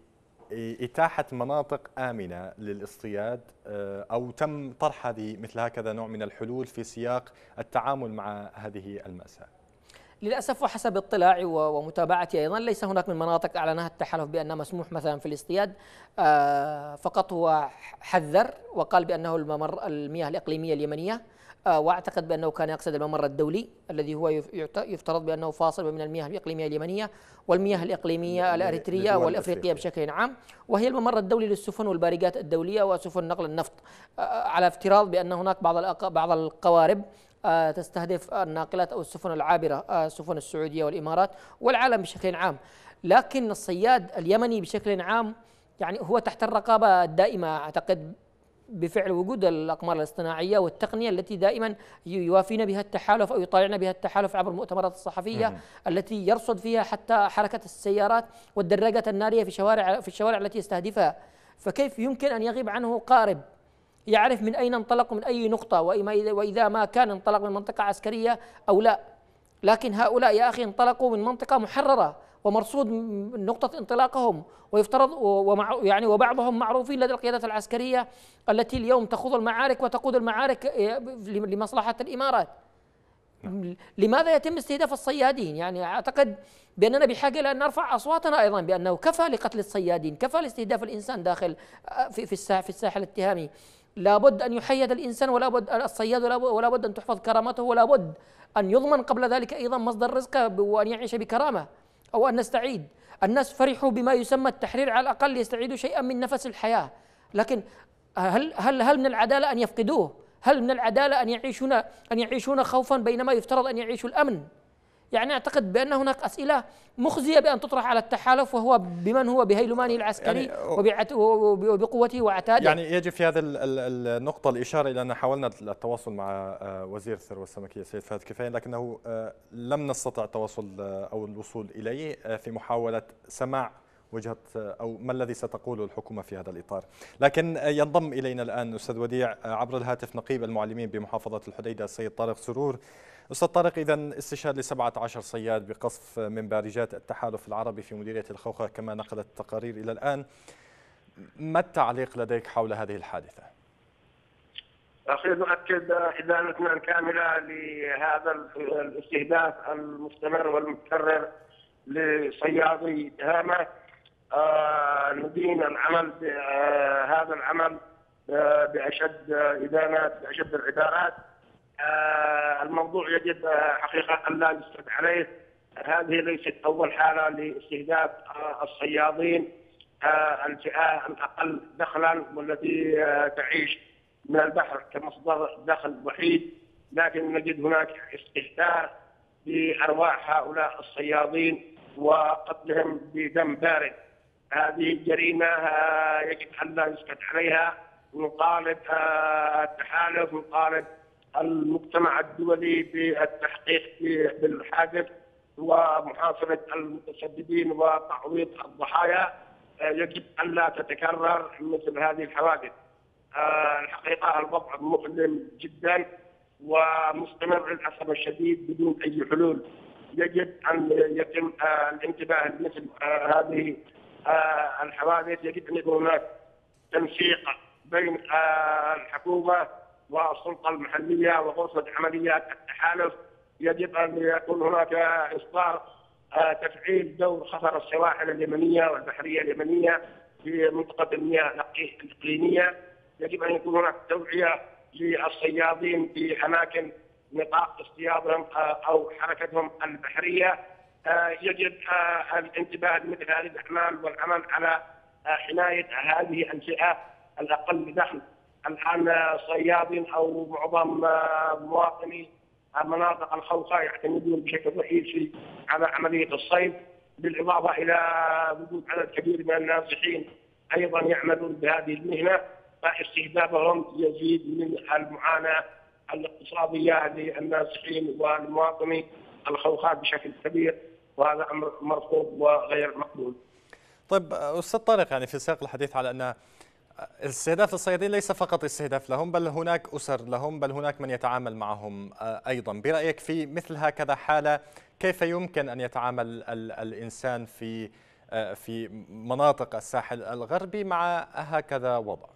لإتاحة مناطق آمنة للاصطياد، أو تم طرح مثل هكذا نوع من الحلول في سياق التعامل مع هذه المأساة؟ للأسف وحسب اطلاعي ومتابعتي أيضا ليس هناك من مناطق أعلنها التحالف بأنها مسموح مثلا في الاصطياد، فقط هو حذر وقال بأنه المياه الإقليمية اليمنية، واعتقد بانه كان يقصد الممر الدولي الذي هو يفترض بانه فاصل بين المياه الاقليميه اليمنيه والمياه الاقليميه الاريتريه والافريقيه بشكل عام، وهي الممر الدولي للسفن والبارجات الدوليه وسفن نقل النفط، على افتراض بان هناك بعض القوارب تستهدف الناقلات او السفن العابره، السفن السعوديه والامارات والعالم بشكل عام. لكن الصياد اليمني بشكل عام يعني هو تحت الرقابه الدائمه، اعتقد بفعل وجود الأقمار الاصطناعية والتقنية التي دائما يوافينا بها التحالف أو يطالعنا بها التحالف عبر المؤتمرات الصحفية التي يرصد فيها حتى حركة السيارات والدراجات النارية في الشوارع التي يستهدفها. فكيف يمكن أن يغيب عنه قارب يعرف من أين انطلق من أي نقطة، وإذا ما كان انطلق من منطقة عسكرية أو لا. لكن هؤلاء يا أخي انطلقوا من منطقة محررة ومرصود نقطة انطلاقهم، ويفترض يعني وبعضهم معروفين لدى القيادة العسكرية التي اليوم تخوض المعارك وتقود المعارك لمصلحة الإمارات. لماذا يتم استهداف الصيادين؟ يعني أعتقد بأننا بحاجة إلى أن نرفع أصواتنا أيضا بأنه كفى لقتل الصيادين، كفى لاستهداف الإنسان داخل في الساحل الاتهامي. لابد أن يحيد الإنسان، ولا بد الصياد، ولا بد أن تحفظ كرامته، ولا بد أن يضمن قبل ذلك أيضا مصدر رزقه وأن يعيش بكرامة، أو أن نستعيد. الناس فرحوا بما يسمى التحرير، على الأقل يستعيدوا شيئا من نفس الحياة. لكن هل من العدالة أن يفقدوه؟ هل من العدالة أن يعيشون خوفا بينما يفترض أن يعيشوا الأمن؟ يعني أعتقد بأن هناك أسئلة مخزية بأن تطرح على التحالف، وهو بمن هو بهيلمانه العسكري يعني وبقوته وعتاده. يعني يجب في هذه النقطة الإشارة إلى أن حاولنا التواصل مع وزير الثروة السمكية السيد فهد كفاية، لكنه لم نستطع التواصل أو الوصول إليه في محاولة سماع وجهة أو ما الذي ستقوله الحكومة في هذا الإطار. لكن ينضم إلينا الآن أستاذ وديع عبر الهاتف نقيب المعلمين بمحافظة الحديدة السيد طارق سرور. أستاذ طارق، إذن استشهاد ل17 صياد بقصف من بارجات التحالف العربي في مديرية الخوخة كما نقلت التقارير إلى الآن، ما التعليق لديك حول هذه الحادثة؟ أريد أؤكد إدانتنا كاملة لهذا الاستهداف المستمر والمتكرر لصيادي تهامة. ندين العمل هذا العمل بأشد إدانات، بأشد العبارات. الموضوع يجب حقيقة أن لا يستند عليه. هذه ليست أول حالة لاستهداف الصيادين، الفئة الأقل دخلا والتي تعيش من البحر كمصدر دخل وحيد، لكن نجد هناك استهتار بأرواح هؤلاء الصيادين وقتلهم بدم بارد. هذه الجريمة يجب أن لا يسكت عليها. نطالب التحالف، نطالب المجتمع الدولي بالتحقيق بالحادث ومحاصرة المتسببين وتعويض الضحايا. يجب أن لا تتكرر مثل هذه الحوادث. الحقيقة الوضع مؤلم جدا ومستمر للأسف الشديد بدون أي حلول. يجب أن يتم الانتباه لمثل هذه الحوادث. يجب أن يكون هناك تنسيق بين الحكومة والسلطة المحلية وغرفة عمليات التحالف. يجب أن يكون هناك إصدار تفعيل دور خطر السواحل اليمنية والبحرية اليمنية في منطقة المياه الإقليمية. يجب أن يكون هناك توعية للصيادين في أماكن نطاق اصطيادهم أو حركتهم البحرية. يجب الانتباه لمثل هذه الأعمال والعمل على حماية هذه الفئة الأقل دخل. الآن صيادين أو معظم مواطني مناطق الخوخة يعتمدون بشكل رئيسي على عملية الصيد، بالإضافة إلى وجود عدد كبير من النازحين أيضا يعملون بهذه المهنة، فاستهدافهم يزيد من المعاناة الاقتصادية للنازحين والمواطني الخوخة بشكل كبير، وهذا أمر مرفوض وغير مقبول. طيب أستاذ طارق، يعني في سياق الحديث على أن استهداف الصيادين ليس فقط استهداف لهم، بل هناك أسر لهم، بل هناك من يتعامل معهم أيضا. برأيك في مثل هكذا حالة كيف يمكن أن يتعامل الإنسان في مناطق الساحل الغربي مع هكذا وضع؟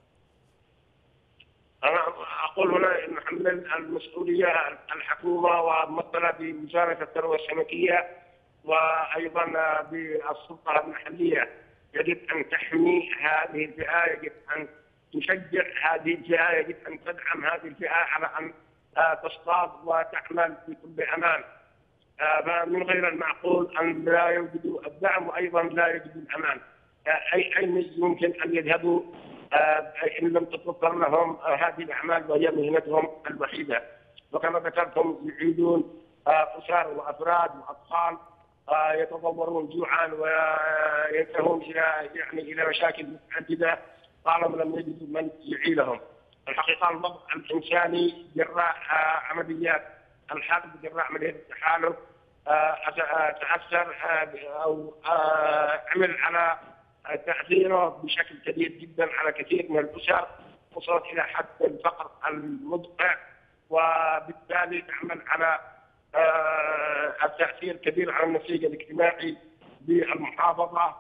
أنا أقول هنا أن نحمل المسؤولية الحكومة وممثلة بوزارة الثروة السمكية وأيضا بالسلطة المحلية. يجب أن تحمي هذه الفئة، يجب أن تشجع هذه الفئة، يجب أن تدعم هذه الفئة على أن تصطاد وتعمل بكل أمان. من غير المعقول أن لا يوجدوا الدعم وأيضا لا يوجدوا الأمان. أين يمكن أن يذهبوا إن لم تتوفر لهم هذه الأعمال وهي مهنتهم الوحيدة؟ وكما ذكرتم يعيدون أسر وأفراد وأطفال يتضورون جوعا وينتهون إلى مشاكل متعددة طالما لم يجدوا من يعينهم. الحقيقة الوضع الإنساني جراء عمليات الحرب، جراء عمليات التحالف تأثر أو عمل على تأثيره بشكل كبير جدا على كثير من الأسر. وصلت إلى حد الفقر المدقع، وبالتالي تعمل على التأثير كبير على النسيج الاجتماعي بالمحافظة،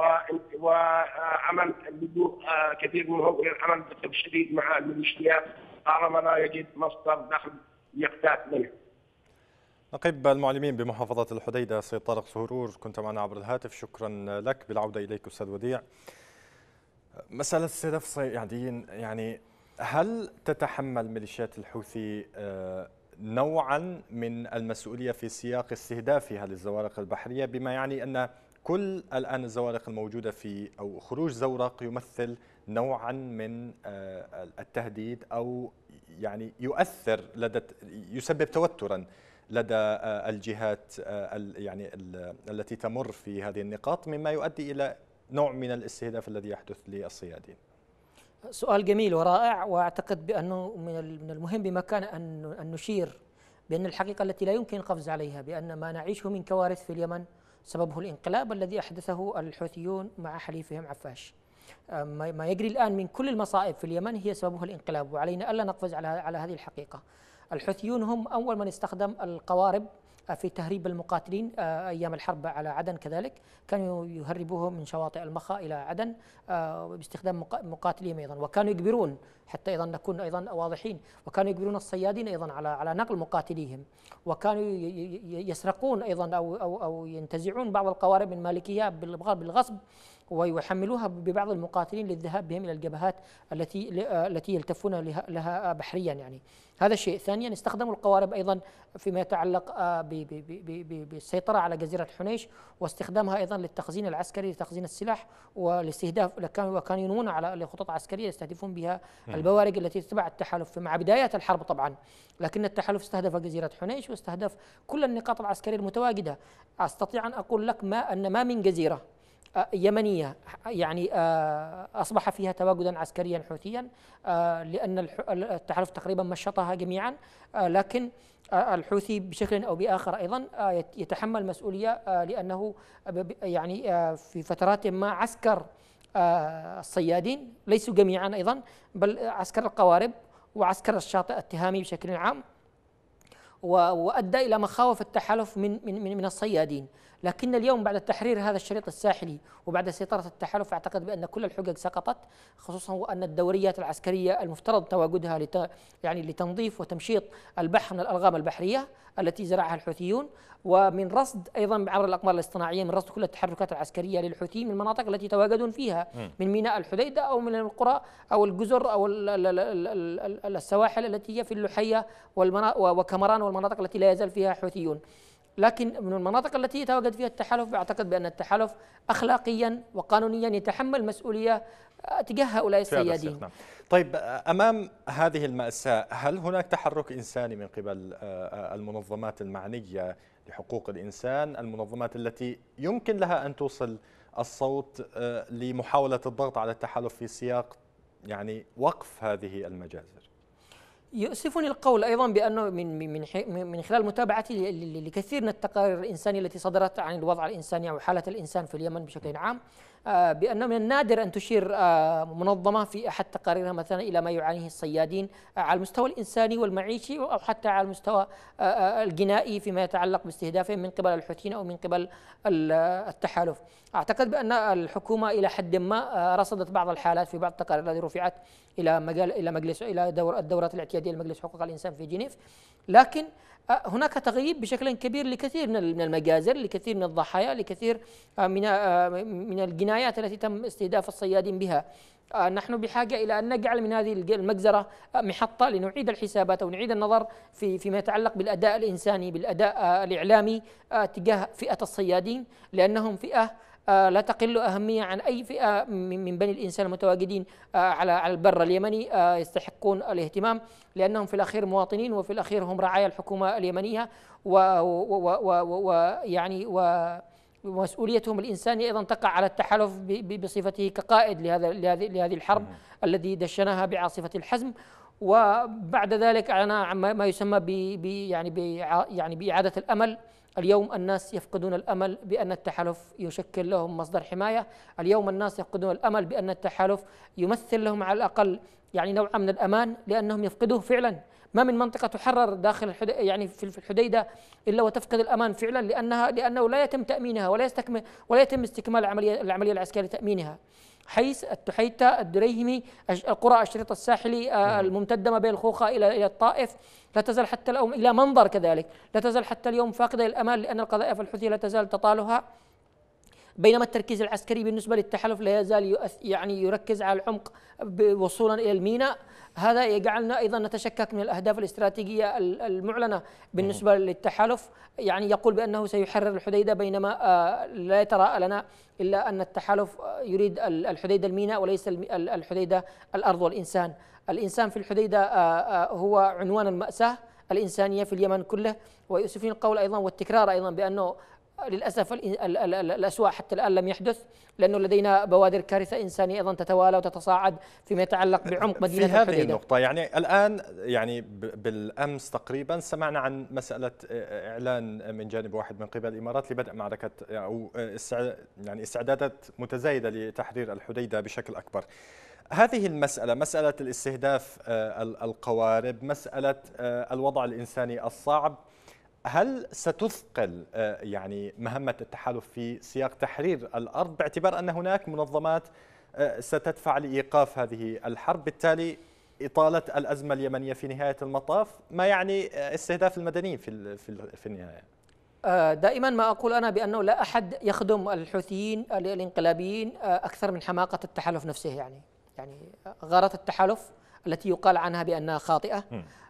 وعمل اللجوء كثير منهم إلى العمل بالتشديد مع الميليشيات طالما لا يجد مصدر دخل يقتات منه. نقيب المعلمين بمحافظة الحديدة سيد طارق سهرور، كنت معنا عبر الهاتف، شكرا لك. بالعودة إليك أستاذ وديع، مسألة استهداف الصيادين، يعني هل تتحمل ميليشيات الحوثي نوعا من المسؤولية في سياق استهدافها للزوارق البحرية، بما يعني أن كل الآن الزوارق الموجودة في أو خروج زورق يمثل نوعا من التهديد، أو يعني يؤثر يسبب توترا لدى الجهات يعني التي تمر في هذه النقاط، مما يؤدي إلى نوع من الاستهداف الذي يحدث للصيادين؟ سؤال جميل ورائع، واعتقد بانه من المهم بمكان ان نشير بان الحقيقه التي لا يمكن القفز عليها بان ما نعيشه من كوارث في اليمن سببه الانقلاب الذي احدثه الحوثيون مع حليفهم عفاش. ما يجري الان من كل المصائب في اليمن هي سببها الانقلاب، وعلينا الا نقفز على هذه الحقيقه. الحوثيون هم اول من استخدم القوارب في تهريب المقاتلين أيام الحرب على عدن، كذلك كانوا يهربوهم من شواطئ المخا إلى عدن باستخدام مقاتلين أيضا، وكانوا يجبرون، حتى أيضا نكون أيضا واضحين، وكانوا يجبرون الصيادين أيضا على نقل مقاتليهم، وكانوا يسرقون أيضا أو ينتزعون بعض القوارب من مالكيها بالغصب ويحملوها ببعض المقاتلين للذهاب بهم إلى الجبهات التي يلتفون لها بحريا. يعني هذا الشيء. ثانيا استخدموا القوارب أيضا فيما يتعلق بالسيطرة على جزيرة حنيش، واستخدامها أيضا للتخزين العسكري، لتخزين السلاح والاستهداف، وكانوا ينوون على خطط عسكرية يستهدفون بها البوارج التي تتبع التحالف مع بدايات الحرب طبعا، لكن التحالف استهدف جزيرة حنيش واستهدف كل النقاط العسكرية المتواجدة. أستطيع أن أقول لك أن ما من جزيرة يمنية يعني أصبح فيها تواجدا عسكريا حوثيا، لأن التحالف تقريبا مشطها جميعا، لكن الحوثي بشكل أو بآخر أيضا يتحمل مسؤولية، لأنه يعني في فترات ما عسكر الصيادين ليسوا جميعا أيضا، بل عسكر القوارب وعسكر الشاطئ التهامي بشكل عام، وأدى إلى مخاوف التحالف من الصيادين. لكن اليوم بعد تحرير هذا الشريط الساحلي وبعد سيطرة التحالف أعتقد بأن كل الحجج سقطت، خصوصا وأن الدوريات العسكرية المفترض تواجدها يعني لتنظيف وتمشيط البحر من الألغام البحرية التي زرعها الحوثيون، ومن رصد أيضا عبر الأقمار الاصطناعية من رصد كل التحركات العسكرية للحوثيين من المناطق التي يتواجدون فيها، من ميناء الحديدة أو من القرى أو الجزر أو السواحل التي هي في اللحية وكمران والمناطق التي لا يزال فيها حوثيون. لكن من المناطق التي يتواجد فيها التحالف أعتقد بأن التحالف أخلاقيا وقانونيا يتحمل مسؤولية تجاه هؤلاء الصيادين. طيب، أمام هذه المأساة هل هناك تحرك إنساني من قبل المنظمات المعنية لحقوق الإنسان، المنظمات التي يمكن لها أن توصل الصوت لمحاولة الضغط على التحالف في سياق يعني وقف هذه المجازر؟ يؤسفني القول أيضا بأنه من خلال متابعتي لكثير من التقارير الإنسانية التي صدرت عن الوضع الإنساني أو حالة الإنسان في اليمن بشكل عام، بأنه من النادر أن تشير منظمة في أحد تقاريرها مثلا إلى ما يعانيه الصيادين على المستوى الإنساني والمعيشي، أو حتى على المستوى الجنائي فيما يتعلق باستهدافهم من قبل الحوثيين أو من قبل التحالف. أعتقد بأن الحكومة إلى حد ما رصدت بعض الحالات في بعض التقارير التي رفعت إلى الدورات الاعتيادية لمجلس حقوق الإنسان في جنيف، لكن هناك تغييب بشكل كبير لكثير من المجازر، لكثير من الضحايا، لكثير من الجنايات التي تم استهداف الصيادين بها. نحن بحاجة إلى أن نجعل من هذه المجزرة محطة لنعيد الحسابات أو نعيد النظر فيما يتعلق بالأداء الإنساني، بالأداء الإعلامي تجاه فئة الصيادين، لأنهم فئة لا تقل أهمية عن أي فئة من بني الإنسان المتواجدين على البر اليمني، يستحقون الاهتمام، لأنهم في الأخير مواطنين، وفي الأخير هم رعايا الحكومة اليمنية، ويعني ومسؤوليتهم الإنسانية أيضا تقع على التحالف بصفته كقائد لهذه الحرب الذي دشناها بعاصفة الحزم. وبعد ذلك أعلن عن ما يسمى يعني بإعادة الأمل اليوم الناس يفقدون الأمل بأن التحالف يشكل لهم مصدر حماية. اليوم الناس يفقدون الأمل بأن التحالف يمثل لهم على الأقل يعني نوعا من الأمان، لأنهم يفقدوه فعلا. ما من منطقة تحرر داخل يعني في الحديدة إلا وتفقد الأمان فعلا، لأنه لا يتم تأمينها ولا يتم استكمال العملية العسكرية لتأمينها. حيث التحيتة، الدريهمي، القرى الشريط الساحلي الممتدة ما بين الخوخة إلى الطائف، لا تزال حتى اليوم إلى منظر كذلك، لا تزال حتى اليوم فاقدة للأمان، لأن القذائف الحوثية لا تزال تطالها. بينما التركيز العسكري بالنسبة للتحالف لا يزال يعني يركز على العمق وصولا إلى الميناء. هذا يجعلنا أيضا نتشكك من الأهداف الاستراتيجية المعلنة بالنسبة للتحالف. يعني يقول بأنه سيحرر الحديدة، بينما لا يتراءى لنا إلا أن التحالف يريد الحديدة الميناء وليس الحديدة الأرض والإنسان. الإنسان في الحديدة هو عنوان المأساة الإنسانية في اليمن كله. ويؤسفني القول أيضا والتكرار أيضا بأنه للأسف الأسوأ حتى الآن لم يحدث، لأنه لدينا بوادر كارثة إنسانية أيضا تتوالى وتتصاعد فيما يتعلق بعمق مدينة في الحديدة. هذه النقطة يعني الآن يعني بالأمس تقريبا سمعنا عن مسألة إعلان من جانب واحد من قبل الإمارات لبدء معركة أو يعني استعدادات متزايدة لتحرير الحديدة بشكل أكبر. هذه المسألة، مسألة الاستهداف القوارب، مسألة الوضع الإنساني الصعب، هل ستثقل يعني مهمة التحالف في سياق تحرير الأرض، باعتبار أن هناك منظمات ستدفع لإيقاف هذه الحرب، بالتالي إطالة الأزمة اليمنية في نهاية المطاف ما يعني استهداف المدنيين في النهاية؟ دائما ما أقول أنا بأنه لا أحد يخدم الحوثيين الانقلابيين أكثر من حماقة التحالف نفسه. يعني غارة التحالف التي يقال عنها بأنها خاطئة،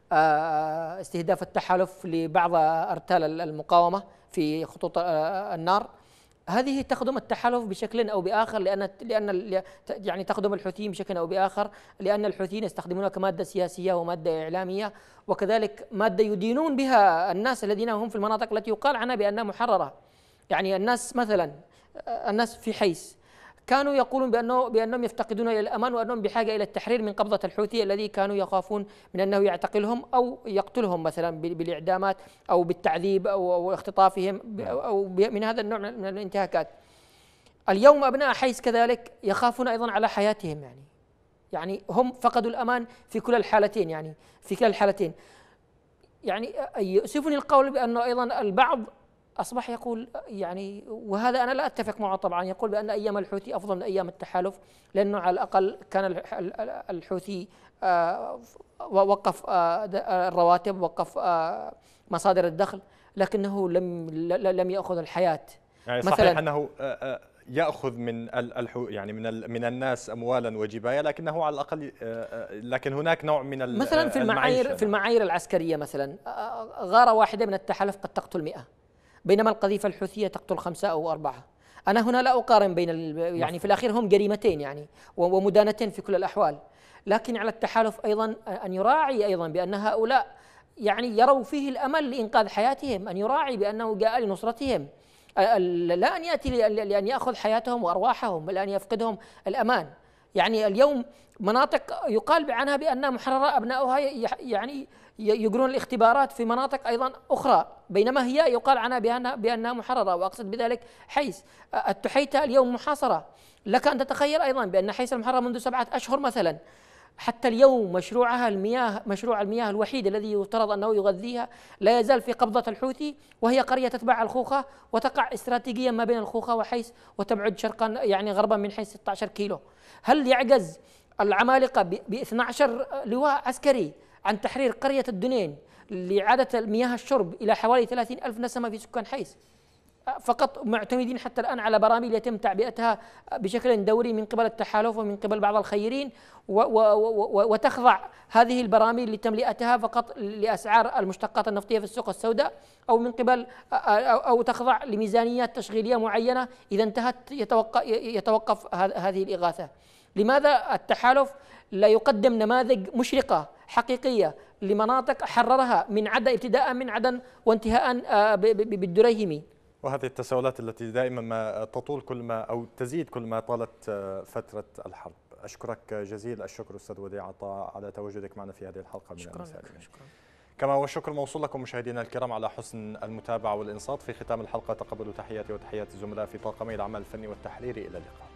استهداف التحالف لبعض أرتال المقاومة في خطوط النار، هذه تخدم التحالف بشكل أو بآخر، لأن يعني تخدم الحوثيين بشكل أو بآخر، لأن الحوثيين يستخدمونها كمادة سياسية ومادة إعلامية، وكذلك مادة يدينون بها الناس الذين هم في المناطق التي يقال عنها بأنها محررة. يعني الناس مثلا، الناس في حيس كانوا يقولون بأنهم يفتقدون إلى الأمان، وأنهم بحاجة إلى التحرير من قبضة الحوثي الذي كانوا يخافون من أنه يعتقلهم أو يقتلهم مثلا بالإعدامات أو بالتعذيب أو اختطافهم أو من هذا النوع من الانتهاكات. اليوم أبناء حيس كذلك يخافون أيضا على حياتهم. يعني هم فقدوا الأمان في كل الحالتين، يعني في كلا الحالتين. يعني يؤسفني القول بأنه أيضا البعض أصبح يقول، يعني وهذا أنا لا أتفق معه طبعا، يقول بأن أيام الحوثي أفضل من أيام التحالف، لأنه على الأقل كان الحوثي وقف الرواتب، وقف مصادر الدخل، لكنه لم يأخذ الحياة. يعني صحيح أنه يأخذ يعني من الناس أموالا وجبايا، لكنه على الأقل لكن هناك نوع من مثلا في المعايير العسكرية، مثلا غارة واحدة من التحالف قد تقتل 100، بينما القذيفة الحوثية تقتل 5 أو 4. أنا هنا لا أقارن بين يعني في الأخير هم جريمتين يعني ومدانتين في كل الأحوال، لكن على التحالف أيضا أن يراعي أيضا بأن هؤلاء يعني يروا فيه الأمل لإنقاذ حياتهم، أن يراعي بأنه جاء لنصرتهم، لا أن يأتي لأن يأخذ حياتهم وأرواحهم، بل أن يفقدهم الأمان. يعني اليوم مناطق يقال عنها بأنها محررة، أبناؤها يعني يجرون الاختبارات في مناطق أيضا أخرى، بينما هي يقال عنها بأنها محررة، وأقصد بذلك حيس. التحيتة اليوم محاصرة، لك أن تتخيل أيضا بأن حيس المحررة منذ 7 أشهر مثلا، حتى اليوم مشروع المياه الوحيد الذي يفترض أنه يغذيها لا يزال في قبضة الحوثي، وهي قرية تتبع الخوخة وتقع استراتيجيا ما بين الخوخة وحيس، وتبعد شرقا يعني غربا من حيس 16 كيلو. هل يعجز العمالقة ب 12 لواء عسكري عن تحرير قرية الدنين لإعادة المياه الشرب إلى حوالي 30,000 نسمة في سكان حيس؟ فقط معتمدين حتى الآن على براميل يتم تعبئتها بشكل دوري من قبل التحالف ومن قبل بعض الخيرين، وتخضع هذه البراميل لتملئتها فقط لأسعار المشتقات النفطية في السوق السوداء، أو من قبل أو تخضع لميزانيات تشغيلية معينة، إذا انتهت يتوقف هذه الإغاثة. لماذا التحالف لا يقدم نماذج مشرقة حقيقية لمناطق حررها من عدن، ابتداء من عدن وانتهاء بالدريهمي؟ وهذه التساؤلات التي دائما ما تطول كل ما أو تزيد كل ما طالت فترة الحرب. أشكرك جزيل الشكر أستاذ وديع عطاء على تواجدك معنا في هذه الحلقة من المساء. كما والشكر موصول لكم مشاهدينا الكرام على حسن المتابعة والإنصات. في ختام الحلقة تقبلوا تحياتي وتحيات الزملاء في طاقمي العمل الفني والتحريري. إلى اللقاء.